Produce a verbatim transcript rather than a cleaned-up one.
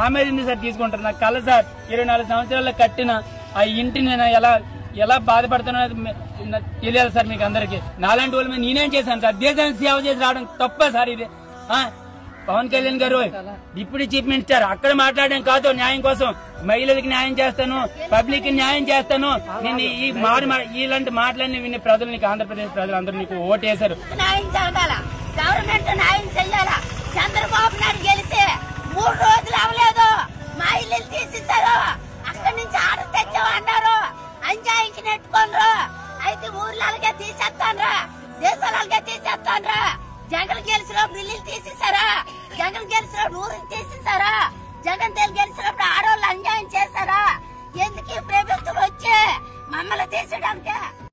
నా మీద ఎందుకు సార్ తీసుకుంటారు? నాకు కల సార్ ఇరవై నాలుగు సంవత్సరాల్లో కట్టిన ఆ ఇంటిని నేను ఎలా ఎలా బాధపడుతున్నా తెలియాలి సార్ మీకు అందరికి. నాలాంటి వాళ్ళ మీద నేనేం చేశాను సార్? దేశానికి సేవ చేసి రావడం తప్ప సార్ ఇది? పవన్ కళ్యాణ్ గారు డిప్యూటీ చీఫ్ మినిస్టర్ అక్కడ మాట్లాడడం కాదు న్యాయం కోసం, మహిళలకు న్యాయం చేస్తాను, పబ్లిక్ కి న్యాయం చేస్తాను. నేను ఈ మారి ఇలాంటి మాటలన్నీ విని ప్రజలు నీకు ఆంధ్రప్రదేశ్ ప్రజలందరూ నీకు ఓటేశారు. న్యాయం జరగాల, గవర్నమెంట్ న్యాయం చెయ్యాలా. చంద్రబాబు నాయుడు గెలిచి మూడు రోజులు అవ్వలేదు, మా ఇల్లు తీసిస్తారు. అక్కడి నుంచి ఆర్డర్ తెచ్చామన్నారు, అంజాయికి నెట్టుకోనరు. అయితే ఊర్లకే తీసేస్తాన్రా, దేశాలకే తీసేస్తాన్రా. జగన్ గెలిచినప్పుడు ఇల్లు తీసేసారా? జగన్ గెలిచినప్పుడు ఊరికి తీసేసారా? జగన్ గెలిచినప్పుడు ఆడవాళ్ళు అన్యాయం చేశారా? ఎందుకు ప్రభుత్వం వచ్చి మమ్మల్ని తీసేయడానికి?